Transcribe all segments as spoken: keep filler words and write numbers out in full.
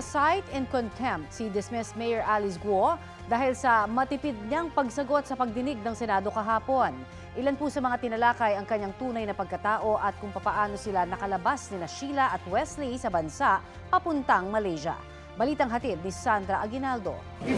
Na-cite in contempt si dismissed Mayor Alice Guo dahil sa matipid niyang pagsagot sa pagdinig ng Senado kahapon. Ilan po sa mga tinalakay ang kanyang tunay na pagkatao at kung papaano sila nakalabas nila Sheila at Wesley sa bansa papuntang Malaysia. Balitang hatid ni Sandra Aguinaldo.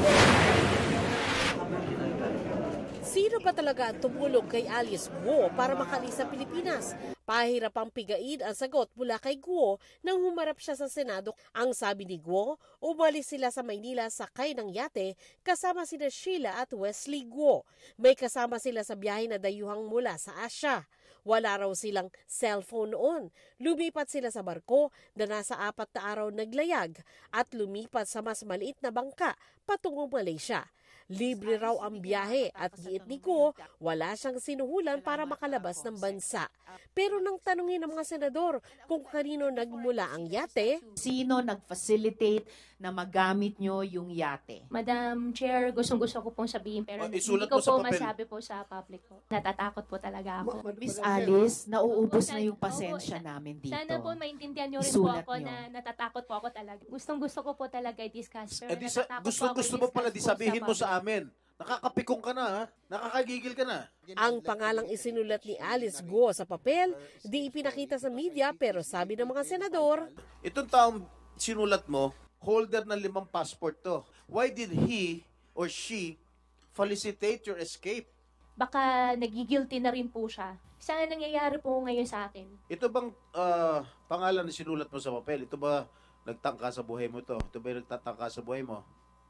Sino ba talaga ang tumulong kay Alice Guo para makalis sa Pilipinas? Pahirap ang pigain ang sagot mula kay Guo nang humarap siya sa Senado. Ang sabi ni Guo, umalis sila sa Maynila sakay ng yate kasama sina Sheila at Wesley Guo. May kasama sila sa biyahe na dayuhang mula sa Asia. Wala raw silang cellphone noon. Lumipat sila sa barko na nasa apat na araw naglayag at lumipat sa mas maliit na bangka patungong Malaysia. Libre raw ang biyahe at giit ni Guo, wala siyang sinuhulan para makalabas ng bansa. Pero nang tanungin ng mga senador kung kanino nagmula ang yate, sino nag-facilitate na magamit nyo yung yate? Madam Chair, gustong-gusto ko pong sabihin pero Oh, hindi isulat ko mo sa po papel. masabi po sa public po. Natatakot po talaga ako. Miss Alice, nauubos Opo, na yung opo, pasensya sa- namin dito. Sana po maintindihan niyo rin Isulat po ako niyo. na natatakot po ako talaga. Gustong-gusto ko po talaga i-discuss. Pero Eh, di sa, natatakot gusto po ako gusto mo pala di i-discuss po sabihin mo sa public. amin. Nakakapikong ka na, ha? Nakakagigil ka na. ang pangalang isinulat ni Alice Guo sa papel, di ipinakita sa media pero sabi ng mga senador, Itong taong sinulat mo, holder ng limang passport to. Why did he or she felicitate your escape? Baka nagigilty na rin po siya. Sana nangyayari po ngayon sa akin. Ito bang ah, pangalan na sinulat mo sa papel? Ito ba nagtangka sa buhay mo to? Ito ba yung nagtatangka sa buhay mo?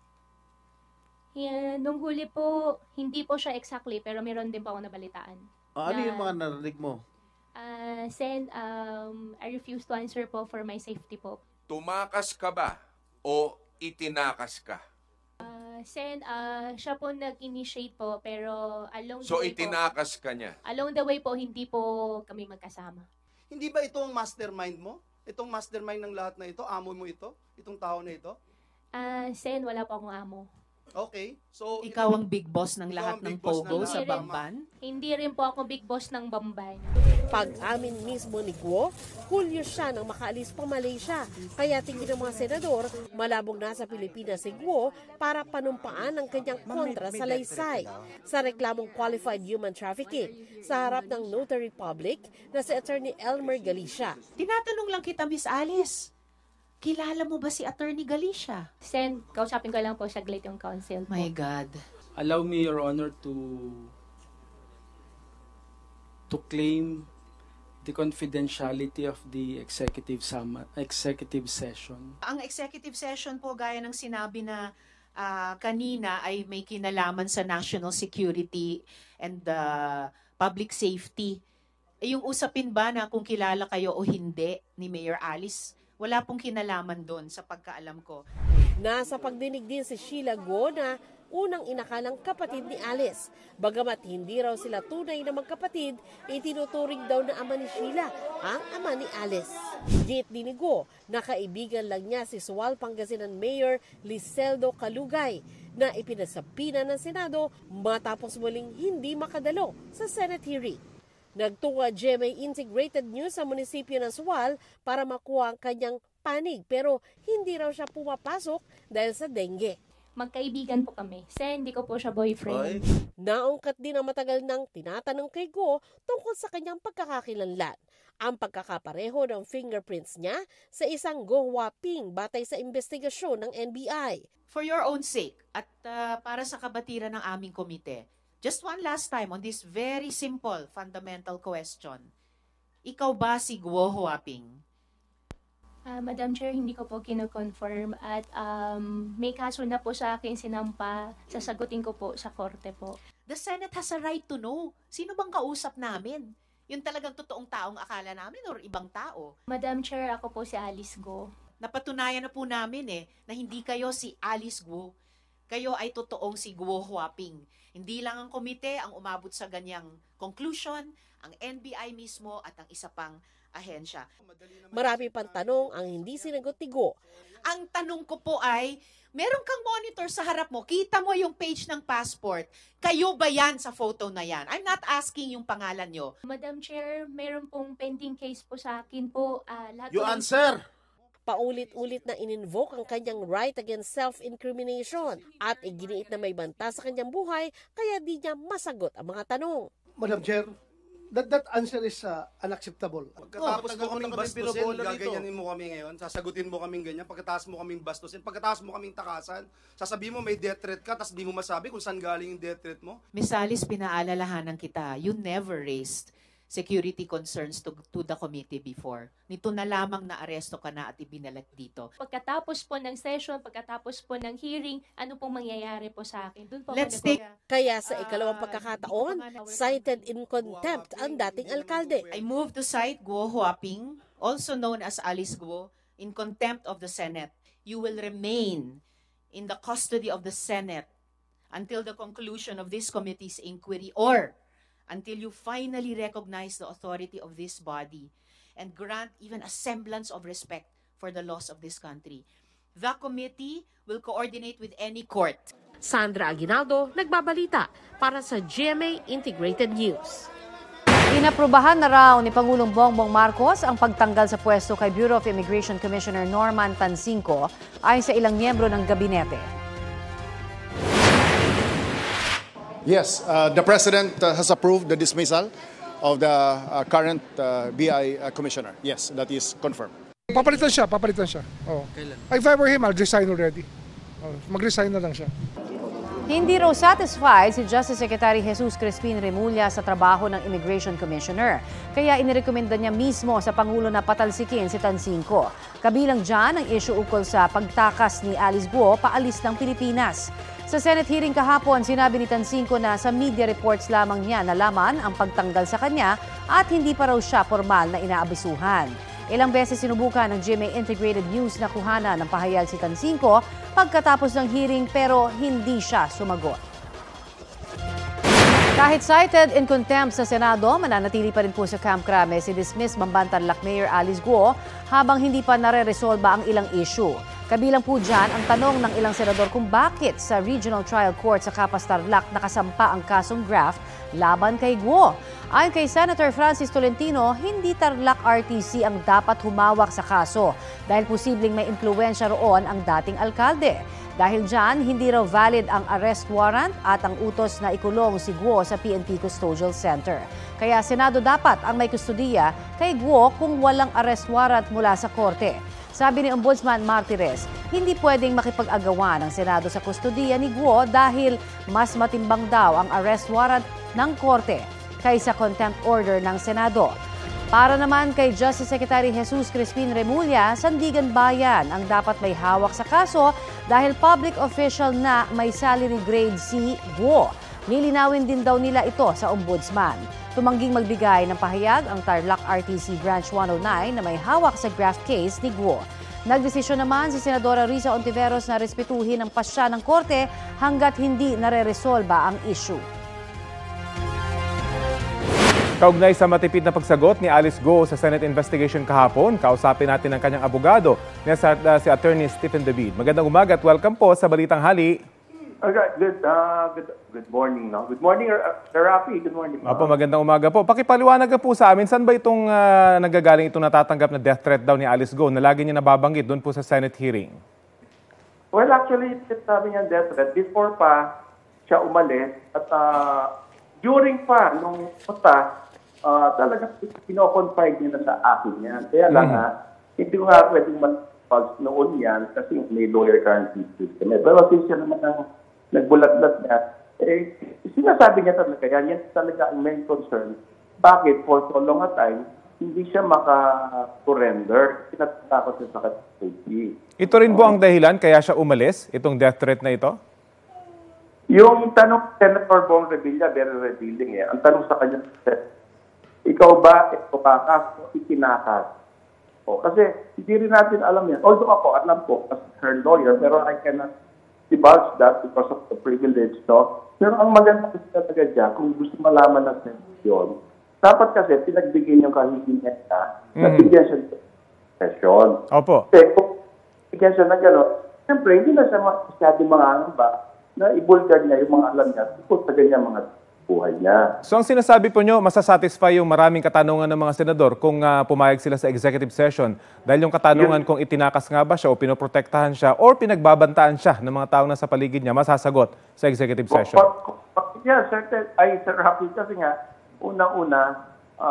Yeah, nung huli po, hindi po siya exactly pero meron din po ako nabalitaan. Ah, ano Na- yung mga narinig mo? Uh, Sen, um, I refuse to answer po for my safety po. Tumakas ka ba o itinakas ka? Uh, Sen, uh, siya po nag-initiate po, pero along the So way po, itinakas ka niya. along the way po, hindi po kami magkasama. Hindi ba ito ang mastermind mo? Itong mastermind ng lahat na ito? Amo mo ito? Itong tao na ito? Uh, Sen, wala po akong amo. Okay. So, Ikaw ang big boss ng Ikaw lahat ang ng big boss ng Pogo lahat. sa Hindi rin. Bamban? Hindi rin po ako big boss ng Bamban. pag-amin mismo ni Guo, hulyo siya nang makaalis pa Malaysia. Kaya tingin ng mga senador, malabong nasa Pilipinas si Guo para panumpaan ang kanyang kontra sa laysay sa reklamong qualified human trafficking sa harap ng notary public na si Attorney Elmer Galicia. Tinatanong lang kita, Miss Alice. Kilala mo ba si Attorney Galicia? Sen, kausapin ko lang po saglit yung counsel po. My God. Allow me, Your Honor, to to claim the confidentiality of the executive summa, executive session. Ang executive session po, gaya ng sinabi na ah, kanina, ay may kinalaman sa national security and uh, public safety. Eh, yung usapin ba na kung kilala kayo o hindi ni Mayor Alice, wala pong kinalaman doon sa pagkaalam ko. Nasa pagdinig din si Sheila Guo na unang inakalang kapatid ni Alice. Bagamat hindi raw sila tunay na magkapatid, itinuturing daw na ama ni Sheila ang ama ni Alice. Git din ni Guo na kaibigan lang niya si Sual Pangasinan Mayor Liseldo Calugay na ipinasapina ng Senado matapos muling hindi makadalo sa Senate hearing. Nagtunga G M A Integrated News sa munisipyo ng Sual para makuha ang kanyang panig pero hindi raw siya pumapasok dahil sa dengue. Magkaibigan po kami. Sen, hindi ko po siya boyfriend. Oy. Naungkat din ang matagal nang tinatanong kay Guo tungkol sa kanyang pagkakakilanlan. Ang pagkakapareho ng fingerprints niya sa isang Go Huaping batay sa investigasyon ng N B I. For your own sake at uh, para sa kabatiran ng aming komite, just one last time on this very simple fundamental question. Ikaw ba si Guo Huaping? Ah, Madam Chair, hindi ko po kino-confirm at um, may kaso na po sa akin sinampa. Sasagutin ko po sa korte po. The Senate has a right to know. Sino bang kausap namin? Yung talagang totoong taong akala namin or ibang tao? Madam Chair, ako po si Alice Guo. Napatunayan na po namin eh, na hindi kayo si Alice Guo. Kayo ay totoong si Guo Huaping. Hindi lang ang komite ang umabot sa ganyang conclusion, ang N B I mismo at ang isa pang ahensya. Marami pang tanong ang hindi sinagot ni Guo. Ang tanong ko po ay, meron kang monitor sa harap mo, kita mo yung page ng passport. Kayo ba yan sa photo na yan? I'm not asking yung pangalan nyo. Madam Chair, meron pong pending case po sa akin po. Ah, lahat You po- answer! Paulit-ulit na ininvoke ang kanyang right against self-incrimination at iginiit na may banta sa kanyang buhay kaya di niya masagot ang mga tanong. Madam Chair, that that answer is uh, unacceptable. Pagkatapos Oh, mo kaming matagal mo na kami bastusin, pinobola rito. gaganyanin mo kami ngayon, sasagutin mo kaming ganyan, pagkatapos mo kaming bastusin, pagkatapos mo kaming takasan, sasabihin mo may death threat ka, tapos di mo masabi kung saan galing yung death threat mo. Miss Alice, pinaalalahanan kita, you never raised security concerns to, to the committee before. Nito na lamang na aresto ka na at ibinalat dito. Pagkatapos po ng session, pagkatapos po ng hearing, ano pong mangyayari po sa akin? Doon po Let's ako take, Kaya sa ikalawang pagkakataon, cited in contempt ang dating alkalde. I move to cite Guo Huaping, also known as Alice Guo, in contempt of the Senate. You will remain in the custody of the Senate until the conclusion of this committee's inquiry or until you finally recognize the authority of this body and grant even a semblance of respect for the laws of this country. The committee will coordinate with any court. Sandra Aguinaldo, nagbabalita para sa G M A Integrated News. Inaprubahan na raw ni Pangulong Bongbong Marcos ang pagtanggal sa pwesto kay Bureau of Immigration Commissioner Norman Tansinco ayon sa ilang miyembro ng gabinete. Yes, uh, the President uh, has approved the dismissal of the uh, current uh, B I uh, Commissioner. Yes, that is confirmed. Papalitan siya, papalitan siya. Oh. If I were him, I'll resign already. Oh, mag-resign na lang siya. Hindi raw satisfied si Justice Secretary Jesus Crispin Remulla sa trabaho ng Immigration Commissioner. Kaya inirekomenda niya mismo sa Pangulo na patalsikin si Tansinco. Kabilang dyan ang issue ukol sa pagtakas ni Alice Guo paalis ng Pilipinas. Sa Senate hearing kahapon, sinabi ni Tansinco na sa media reports lamang niya nalaman ang pagtanggal sa kanya at hindi pa raw siya formal na inaabisuhan. Ilang beses sinubukan ng G M A Integrated News na kuhanan ng pahayag si Tansinco pagkatapos ng hearing pero hindi siya sumagot. Kahit cited in contempt sa Senado, mananatili pa rin po sa Camp Crame si dismissed Mambantarlac Mayor Alice Guo habang hindi pa nare-resolba ang ilang issue. Kabilang po dyan ang tanong ng ilang senador kung bakit sa Regional Trial Court sa Capas Tarlac nakasampa ang kasong graft laban kay Guo. Ayon kay Senator Francis Tolentino, hindi Tarlac R T C ang dapat humawak sa kaso dahil posibleng may impluwensya roon ang dating alkalde. Dahil dyan, hindi raw valid ang arrest warrant at ang utos na ikulong si Guo sa P N P Custodial Center. Kaya Senado dapat ang may kustudiya kay Guo kung walang arrest warrant mula sa korte. Sabi ni Ombudsman Martires, hindi pwedeng makipag-agawan ng Senado sa kustudiya ni Guo dahil mas matimbang daw ang arrest warrant ng korte kaysa contempt order ng Senado. Para naman kay Justice Secretary Jesus Crispin Remulla, Sandigan Bayan ang dapat may hawak sa kaso dahil public official na may salary grade C Guo. Lilinawin din daw nila ito sa Ombudsman. Tumangging magbigay ng pahayag ang Tarlac R T C Branch one oh nine na may hawak sa graft case ni Guo. Nagdesisyon naman si Senadora Risa Ontiveros na respetuhin ang pasya ng korte hanggat hindi nare-resolba ang issue. Kaugnay sa matipid na pagsagot ni Alice Guo sa Senate investigation kahapon, kausapin natin ang kanyang abogado na si Attorney Stephen David. Magandang umaga at welcome po sa Balitang Hali. Okay, good, uh, good, good morning, no? Good morning, Sir Rafi. Good morning. Apo, magandang umaga po. Pakipaliwanag po sa amin, saan ba itong uh, nagagaling itong natatanggap na death threat daw ni Alice Guo na lagi niya nababanggit doon po sa Senate hearing? Well, actually, sabi niya death threat before pa siya umalis at uh, during pa nung punta, uh, talagang pino-confide niya na sa akin yan. Kaya lang mm-hmm. ha, hindi ko nga pwedeng mag-pulse noon yan kasi may lawyer currently system. Pero since siya naman ang nagbulat-lat niya, eh, sinasabi niya talaga yan, yan talaga ang main concern. Bakit for so long a time, hindi siya maka-surrender? Sinatakot siya sa safety. Ito rin po ang dahilan kaya siya umalis, itong death threat na ito? Yung tanong Senator Bong Revilla, very revealing eh. Ang tanong sa kanya, ikaw ba, ito kakas o itinakas? O, kasi hindi rin natin alam yan. Although ako, alam ko, as her lawyer, pero I cannot divulge that because of the privilege, no? Pero ang maganda kasi talaga dyan, kung gusto malaman na sensyon, dapat kasi pinagbigyan yung kahihingan na, mm. nabigyan siya ng session. Opo. Kasi kung bigyan siya ng gano'n, siyempre, hindi na siya masyadong mga ano ba, na ibulgar niya yung mga alam niya, tungkol sa ganyan mga buhay niya. So ang sinasabi po nyo, masasatisfy yung maraming katanungan ng mga senador kung uh, pumayag sila sa executive session dahil yung katanungan kung itinakas nga ba siya o pinoprotektahan siya or pinagbabantaan siya ng mga taong nasa paligid niya, masasagot sa executive session? Yeah, certain, ay, Sir Rafi, kasi nga, unang-una,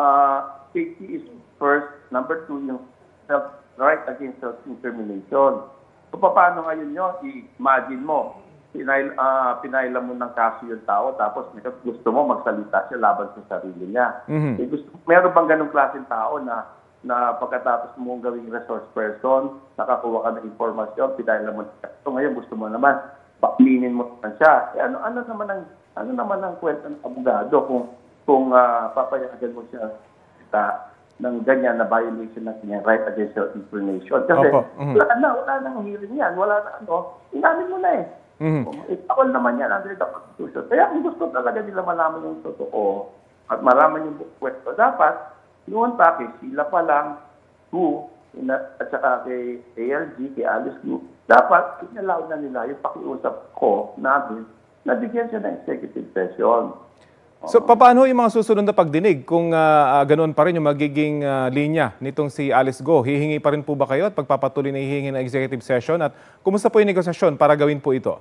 uh, safety is first. Number two, yung self, right against self-incrimination. So, paano ngayon yun? I-imagine mo, pinail, uh, pinailan mo ng kaso yung tao, tapos gusto mo magsalita siya laban sa sarili niya. Mm-hmm. Eh, gusto, meron bang ganong klaseng tao na na pagkatapos mo gawing resource person, nakakuha ka ng informasyon, pinailan mo ng kaso, ngayon gusto mo naman, paklinin mo na siya. Eh, ano, ano naman ang ano naman ang kwento ng abogado kung kung uh, papayagan mo siya kita ng ganyan na violation ng kanyang right against self-incrimination. Kasi mm-hmm. wala na, wala nang hearing yan, wala na ano, inamin mo na eh. Mm-hmm. Itakol naman yan under the Constitution. Kaya kung gusto talaga nila malaman yung totoo at malaman yung kwento, dapat noon pa kay sila pa lang, who, at saka kay A L G, kay Alice Gu, dapat inalaw na nila yung pakiusap ko namin na bigyan siya ng executive session. So, paano yung mga susunod na pagdinig kung uh, ganoon pa rin yung magiging uh, linya nitong si Alice Go? Hihingi pa rin po ba kayo at pagpapatuloy na hihingi ng executive session? At kumusta po yung negosasyon para gawin po ito?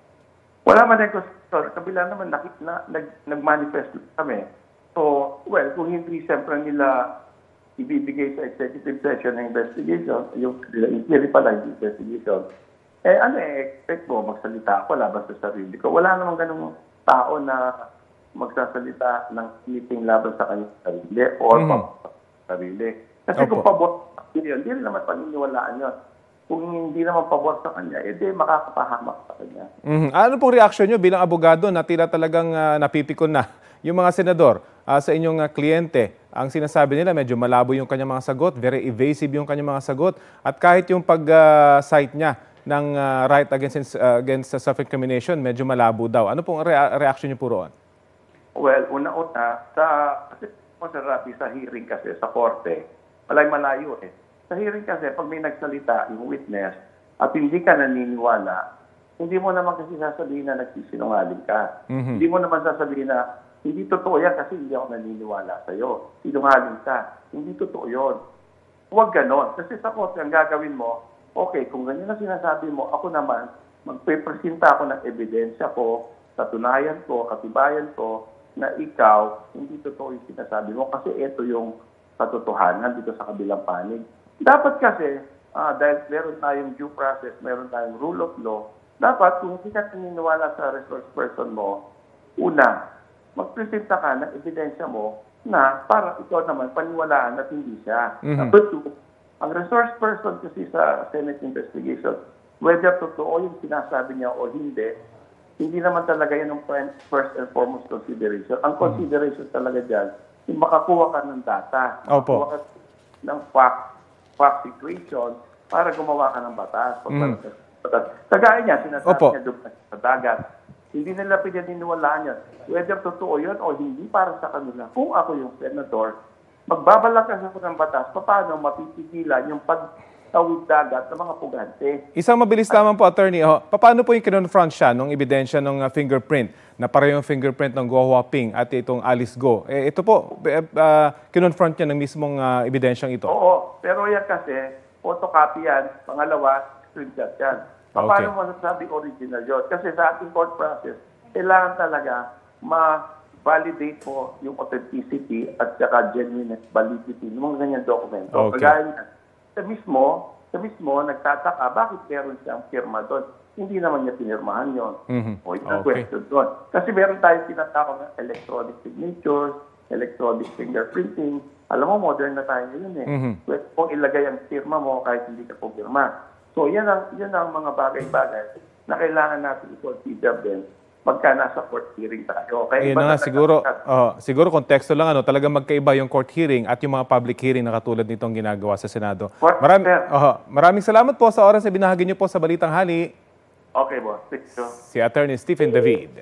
Wala man negosasyon. Kabila naman nakit na, nag, nag-manifest kami. So, well, kung hindi siyempre nila ibibigay sa executive session ng investigation, yung inquiry pala yung investigation, eh ano eh, expect mo, magsalita ako laban sa sarili ko. Wala namang ganung tao na magsasalita ng anything laban sa kanyang sarili or mm-hmm. sa sarili. Kasi Opo. Kung pabor yun, hindi rin naman paniniwalaan yun. Kung hindi naman pabor sa kanya, edi eh, makakapahamak sa kanya. Mm-hmm. Ano pong reaksyon nyo bilang abogado na tila talagang uh, napipikon na yung mga senador uh, sa inyong uh, kliyente? Ang sinasabi nila, medyo malabo yung kanyang mga sagot, very evasive yung kanyang mga sagot, at kahit yung pag-cite uh, niya ng uh, right against uh, against self-incrimination, medyo malabo daw. Ano pong rea- reaction niyo po roon? Well, una-una, sa, kasi po sa Rafi, sa hearing kasi, sa korte, malay malayo eh. Sa hearing kasi, pag may nagsalita yung witness at hindi ka naniniwala, hindi mo naman kasi sasabihin na nagsisinungaling ka. Mm-hmm. Hindi mo naman sasabihin na hindi totoo yan kasi hindi ako naniniwala sa'yo. Sinungaling ka. Hindi totoo yun. Huwag ganon. Kasi sa korte, ang gagawin mo, okay, kung ganyan na sinasabi mo, ako naman, magpipresenta ako ng ebidensya ko, katunayan ko, katibayan ko, na ikaw, hindi totoo yung sinasabi mo kasi ito yung katotohanan dito sa kabilang panig. Dapat kasi, uh, dahil meron tayong due process, meron tayong rule of law, dapat kung hindi ka naniniwala sa resource person mo, una, magpresenta ka ng ebidensya mo na para ikaw naman paniwalaan at hindi siya. Mm-hmm. Number two, ang resource person kasi sa Senate investigation, whether totoo yung sinasabi niya o hindi, hindi naman talaga yan ang first and foremost consideration. Ang consideration talaga dyan, yung makakuha ka ng data, makakuha ka ng fact, fact situation para gumawa ka ng batas. Mm. batas. Kagaya niya, sinasabi Opo. niya doon sa dagat. Hindi nila pinaniniwalaan yan. Whether totoo yun o hindi para sa kanila. Kung ako yung senador, magbabalakas ako ng batas, paano mapipigilan yung pagtawid dagat ng mga pugante. Isang mabilis lamang po, attorney. Oh, paano po yung kinonfront siya nung ebidensya ng uh, fingerprint na pareho yung fingerprint ng Guo Huaping at itong Alice Go? Eh, ito po, uh, kinonfront niya ng mismong uh, ebidensyang ito. Oo, pero yan kasi, photocopy yan. Pangalawa, screenshot yan. Paano okay. masasabi original yun? Kasi sa ating court process, kailangan talaga ma-validate mo yung authenticity at saka genuine validity ng mga ganyan dokumento. Okay. Kagaya sa mismo, sa mismo, nagtataka, bakit meron siyang firma doon? Hindi naman niya pinirmahan yun. Mm-hmm. O yung okay. question doon. Kasi meron tayong tinatawag ng electronic signatures, electronic fingerprinting. Alam mo, modern na tayo ngayon eh. Mm-hmm. Kung ilagay ang firma mo kahit hindi ka pumirma. So, yan ang, yan ang mga bagay-bagay na kailangan natin i-consider din pagka nasa court hearing tayo. Kaya Ayun na nga, siguro, uh, siguro konteksto lang, ano, talagang magkaiba yung court hearing at yung mga public hearing na katulad nitong ginagawa sa Senado. Marami, uh, maraming salamat po sa oras na binahagi niyo po sa Balitang Hali. Okay, boss. Si Attorney Stephen David.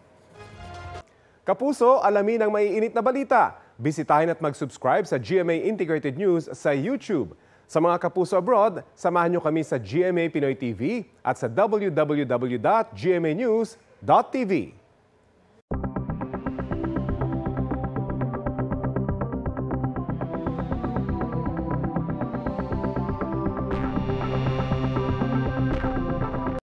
Kapuso, alamin ang maiinit na balita. Bisitahin at mag-subscribe sa G M A Integrated News sa YouTube. Sa mga kapuso abroad, samahan nyo kami sa G M A Pinoy T V at sa w w w dot g m a news dot t v.